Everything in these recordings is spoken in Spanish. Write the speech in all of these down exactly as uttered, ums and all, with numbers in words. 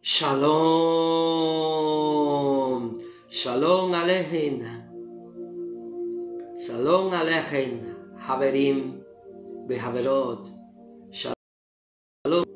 Shalom, Shalom Aleichem, Shalom Aleichem, Haverim Behaverot, Shalom,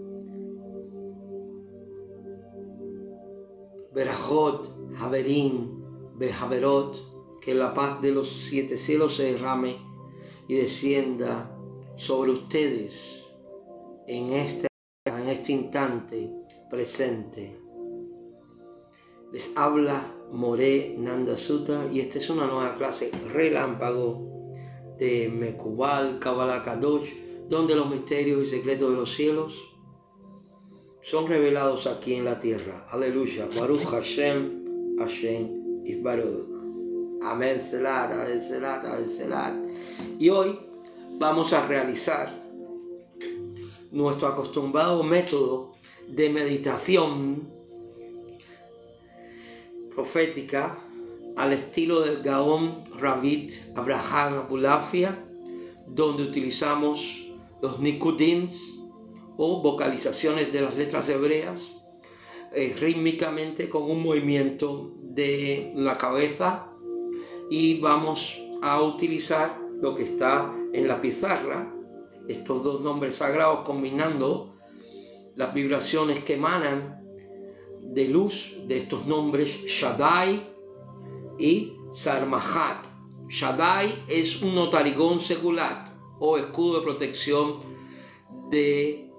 Berajot, Haverim Behaverot, que la paz de los siete cielos se derrame y descienda sobre ustedes en este, en este instante presente. Les habla Moré Nanda Sutta y esta es una nueva clase relámpago de Mekubal Kabbalah Kadosh, donde los misterios y secretos de los cielos son revelados aquí en la tierra. Aleluya. Baruch Hashem, Hashem y Baruch. Amén, Selat, Amén, Selat, Amén, Selat. Y hoy vamos a realizar nuestro acostumbrado método de meditación profética al estilo del Gaón Rabbi Abraham Abulafia, donde utilizamos los nikudins o vocalizaciones de las letras hebreas eh, rítmicamente con un movimiento de la cabeza, y vamos a utilizar lo que está en la pizarra, estos dos nombres sagrados, combinando las vibraciones que emanan de luz de estos nombres Shaddai y Sarmahat. Shaddai es un notarigón secular o escudo de protección de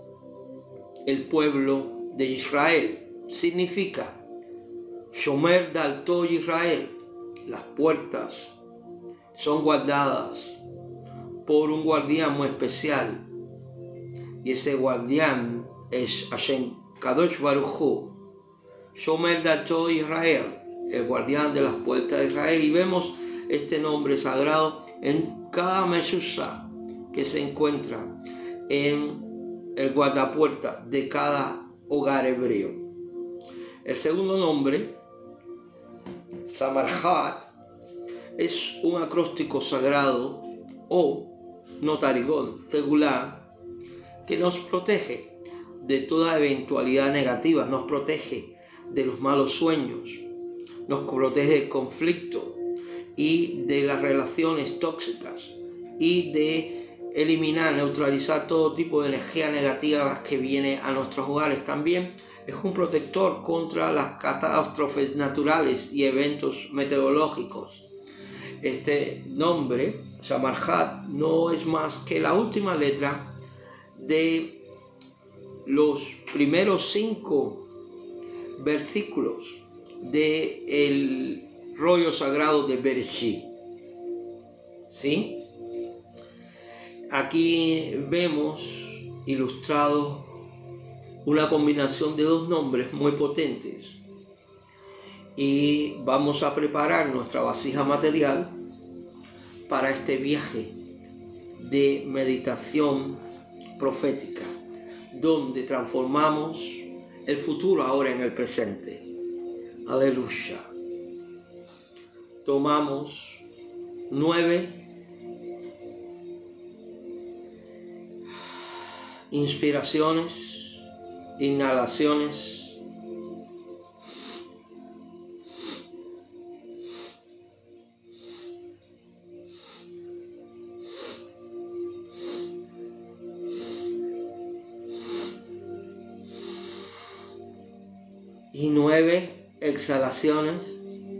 el pueblo de Israel. Significa Shomer Dalto Israel. Las puertas son guardadas por un guardián muy especial, y ese guardián es Hashem Kadosh Baruch Hu, Shomer Dalto Israel, el guardián de las puertas de Israel. Y vemos este nombre sagrado en cada mezuzá que se encuentra en el guardapuerta de cada hogar hebreo. El segundo nombre, Samarhat, es un acróstico sagrado o notarigón secular que nos protege de toda eventualidad negativa, nos protege de los malos sueños, nos protege del conflicto y de las relaciones tóxicas, y de eliminar, neutralizar todo tipo de energía negativa que viene a nuestros hogares. También es un protector contra las catástrofes naturales y eventos meteorológicos. Este nombre, Samarhat, no es más que la última letra de los primeros cinco versículos del rollo sagrado de Bereshit. ¿Sí? Aquí vemos ilustrado una combinación de dos nombres muy potentes, y vamos a preparar nuestra vasija material para este viaje de meditación profética, donde transformamos el futuro ahora en el presente. Aleluya. Tomamos nueve inspiraciones, inhalaciones, y nueve exhalaciones.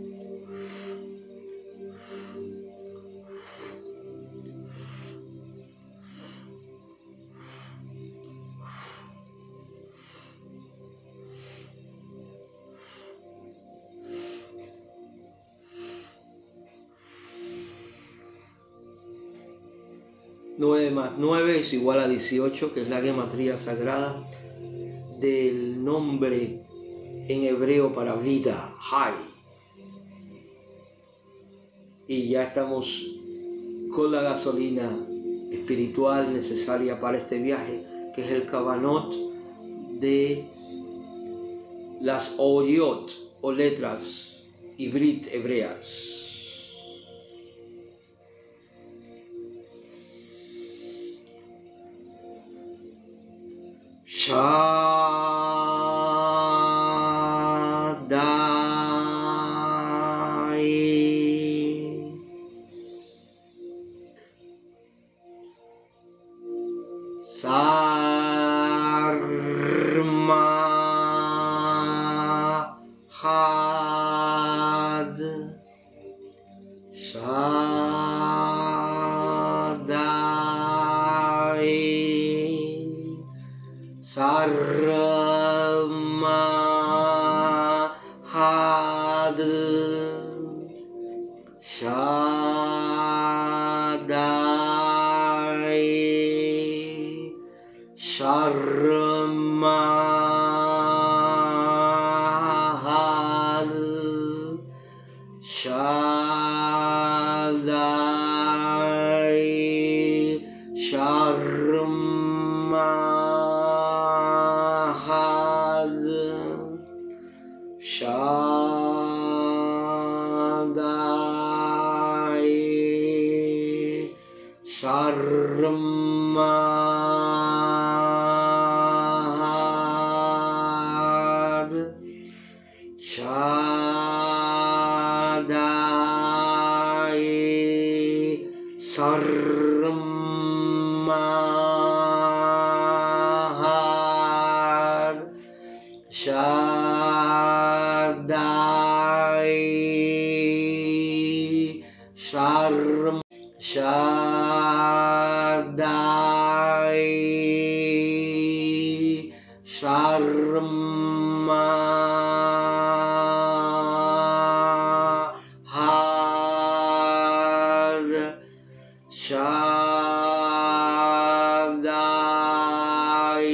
nueve más nueve es igual a dieciocho, que es la gematría sagrada del nombre en hebreo para vida, Hay. Y ya estamos con la gasolina espiritual necesaria para este viaje, que es el kavanot de las oyot o letras ibrit hebreas. Shalom. Sarmahad Shaddai Sarmahad Shaddai Sharmahad Shaddai Sharmahad Shaddai Sarmahad Shaddai Sharm Shaddai Sharmahad Shaddai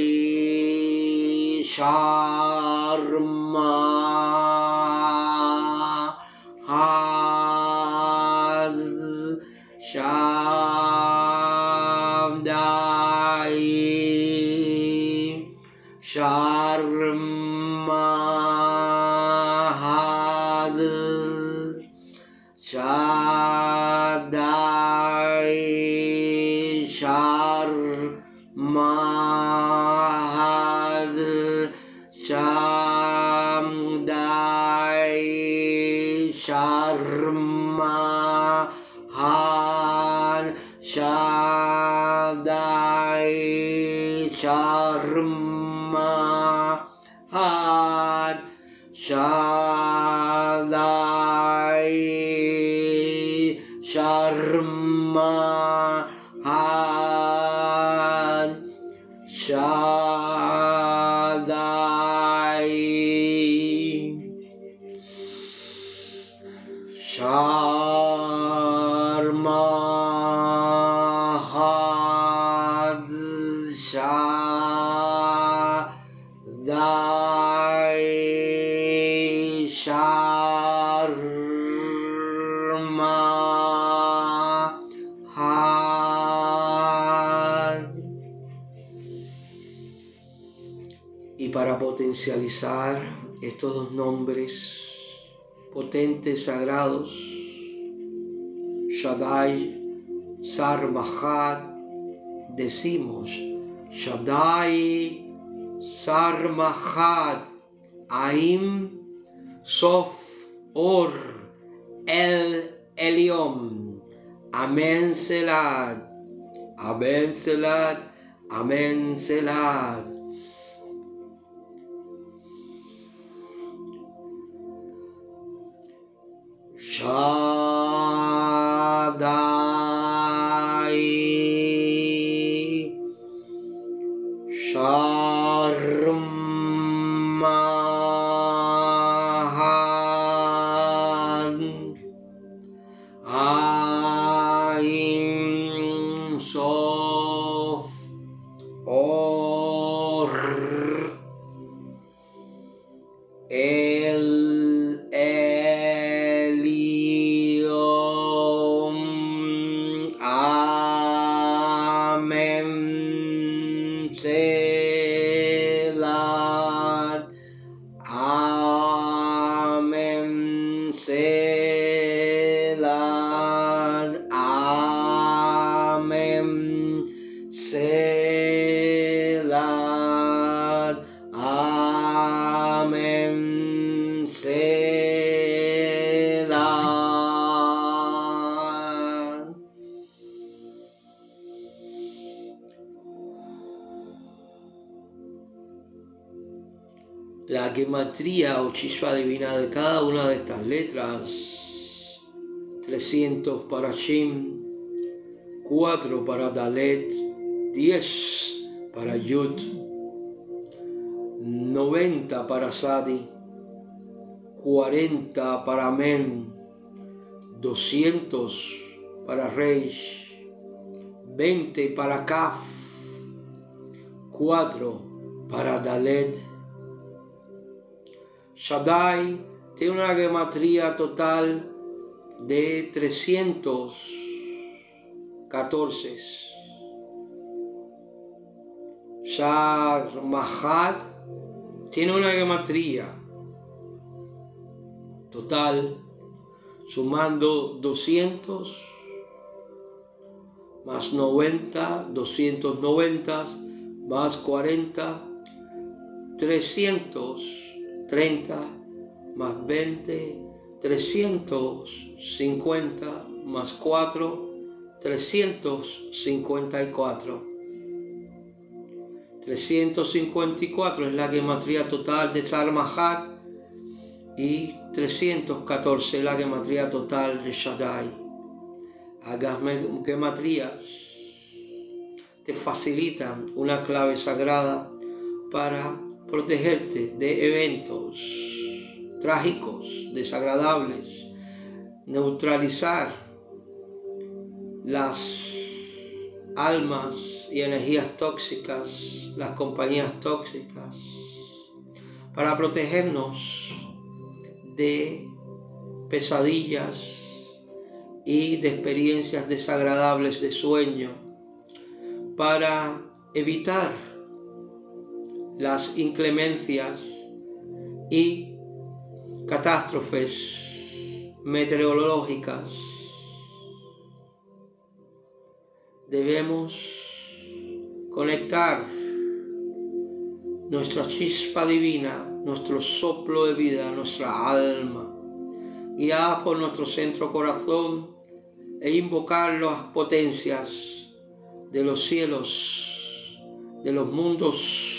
Sharmahad Shaddai Sharmahad Shaddai Sharmahad Shaddai Sharmahad Shaddai Sharmahad Shaddai Sharmahad Shaddai Sharmahad Shaddai Sharmahad. Y para potencializar estos dos nombres potentes, sagrados, Shaddai, Sarmahad, decimos Shaddai, Sarmahad, Aim, Sof, Or, El Eliom, Amen Selad, Amen Selad, Amen Selad. Shaddai, Sharmahad, Ain Sof, Or, El Selad, Amen Selad, Amen Selad, Amen Selad. La gematría o chispa divina de cada una de estas letras: trescientos para Shin, cuatro para Dalet, diez para Yud, noventa para Sadi, cuarenta para Men, doscientos para Reish, veinte para Kaf, cuatro para Dalet. Shaddai tiene una gematría total de trescientos catorce. Shar Mahat tiene una gematría total, sumando doscientos más noventa, doscientos noventa más cuarenta, trescientos treinta más veinte, trescientos cincuenta más cuatro, trescientos cincuenta y cuatro. trescientos cincuenta y cuatro es la gematría total de Shar Mahat y trescientos catorce la gematría total de Shaddai. Hagas gematrías te facilitan una clave sagrada para protegerte de eventos trágicos, desagradables, neutralizar las almas y energías tóxicas, las compañías tóxicas, para protegernos de pesadillas y de experiencias desagradables de sueño, para evitar las inclemencias y catástrofes meteorológicas. Debemos conectar nuestra chispa divina, nuestro soplo de vida, nuestra alma, guiadas por nuestro centro corazón, e invocar las potencias de los cielos, de los mundos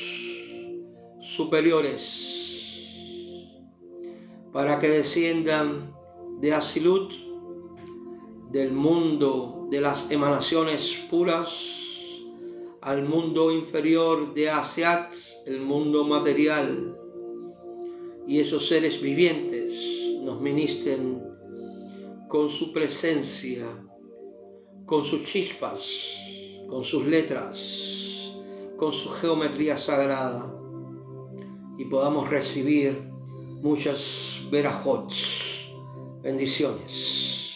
superiores, para que desciendan de Asilut, del mundo de las emanaciones puras, al mundo inferior de Asiat, el mundo material, y esos seres vivientes nos ministren con su presencia, con sus chispas, con sus letras, con su geometría sagrada, y podamos recibir muchas verajot, bendiciones.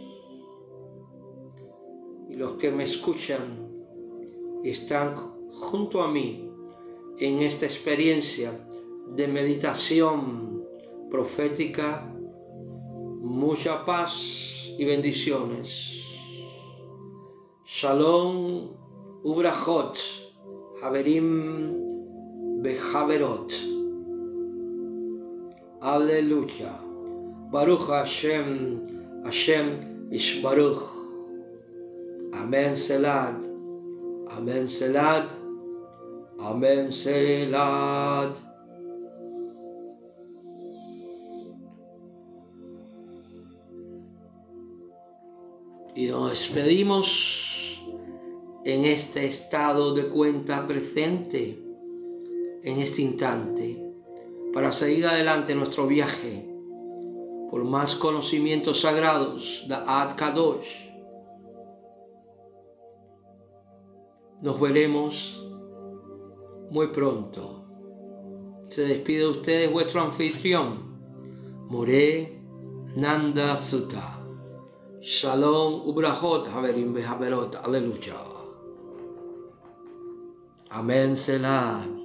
Y los que me escuchan y están junto a mí en esta experiencia de meditación profética, mucha paz y bendiciones. Shalom ubrachot, haverim behaverot. Aleluya. Baruch Hashem, Hashem ish baruch. Amen Selad. Amen Selad. Amen Selad. Y nos despedimos en este estado de cuenta presente, en este instante, para seguir adelante nuestro viaje por más conocimientos sagrados de Ad Kadosh. Nos veremos muy pronto. Se despide de ustedes vuestro anfitrión, Moré Nanda Sutta. Shalom ubrachot, haverim behaverot. Aleluya. Amen Selah.